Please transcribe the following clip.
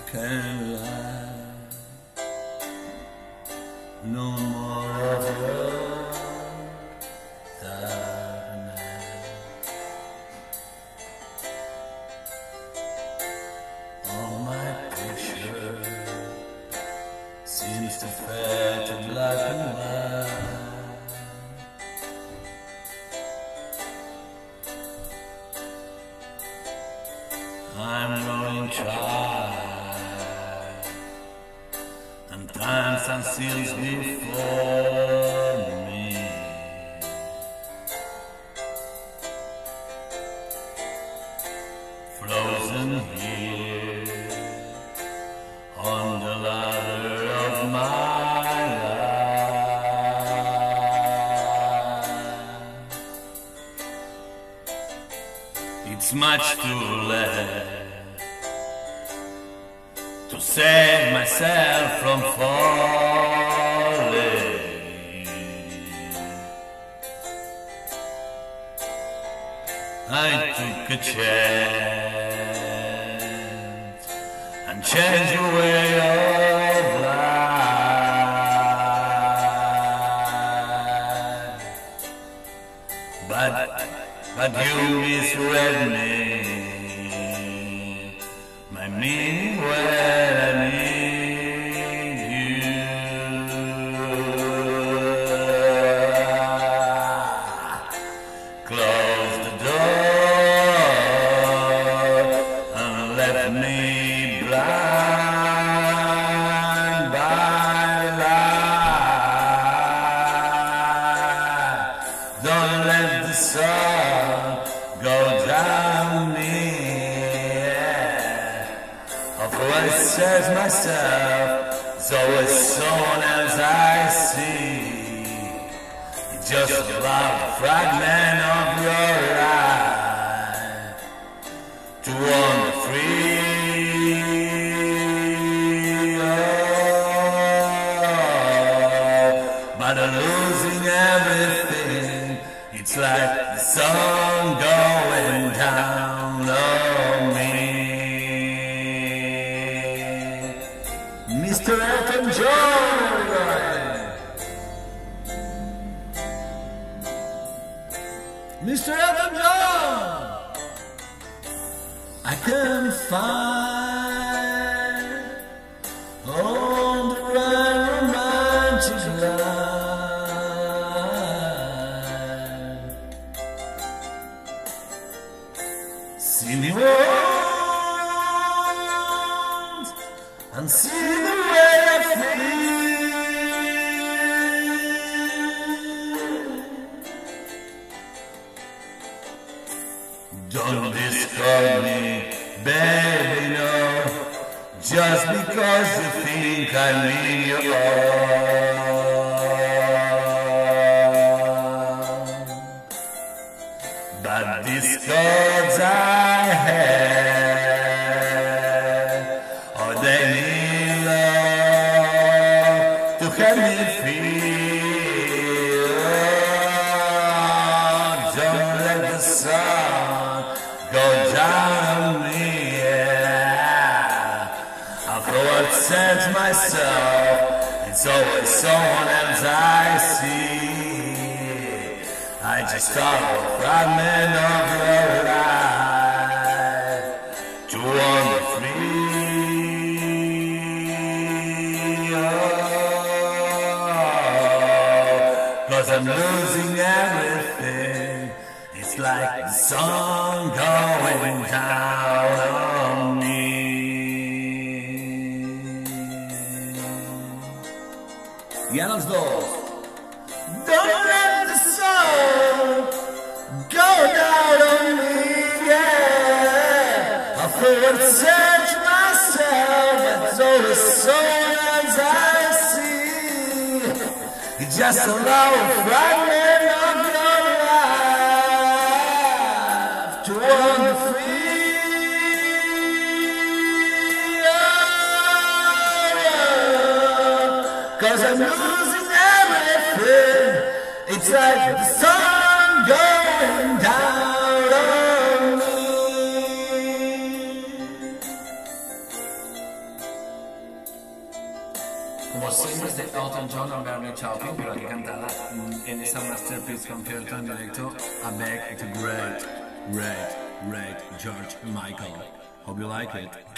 can't lie. No more of your darkness. All my picture seems to fade to black and white. I'm growing tired, and time stands still before me. Frozen here on the ladder of my life. It's much too late to save myself from falling. I took a chance and changed your way of life, but you misread me. My meaning when I need you. Close the door and left me blind by light. Don't let the sun go down me. I says myself, so as soon as I see just about a fragment of your life to wander free, but losing everything. It's like the sun going down on me. Mr. Elton John! Mr. Elton John! I can't find on the right romantic line. See me once and see the way I feel. Don't discard me, baby, no, just because you think I mean you all. But these cards I have, oh, they need love to help me feel. Don't let the sun go down on me, yeah. After I said myself, it's always someone else I see. I just thought a fragment of your life to wander free. Oh, 'cause I'm losing everything. It's like the sun going down on me. Y a los dos. Don't let the sun go down on me, yeah. I first said to myself, it's all as soon as I see. It's just a low fragment of your life to wander free. Oh, 'cause I'm losing everything. It's like the sun going down on me. Simples de Elton John and Bernie Taupin, pero aquí cantada en esta masterpiece concierto en directo avec the great George Michael. Hope you like it.